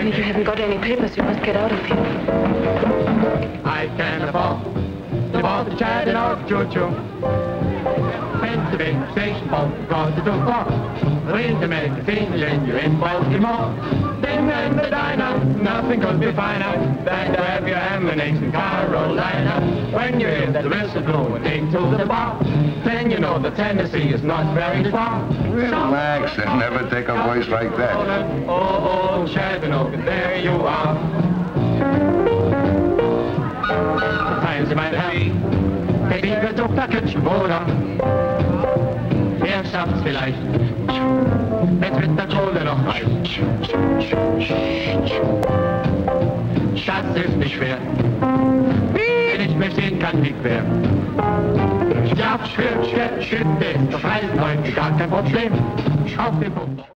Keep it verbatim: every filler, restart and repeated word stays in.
And if you haven't got any papers, you must get out of here. I can afford to board the Chattanooga choo-choo. Fence the big station boat across the door. Rain to make a scene, then you're in Baltimore. Then in the diner, nothing could be finer than to have your ham and eggs in Carolina. When you hear the whistle blow and take to the bar, then you know that Tennessee is not very far. Relax and never take a voice like that. Oh, oh, Chattanooga, there you are. Times you might have, der Liebe doch der Küchenbruder. Er schafft's vielleicht, jetzt wird der Kohle noch heiß. Das ist nicht schwer, wenn ich mich sehen kann, nicht wer. Ja, schön, schön, schön, das ist doch alles heute gar kein Problem. Auf den Punkt.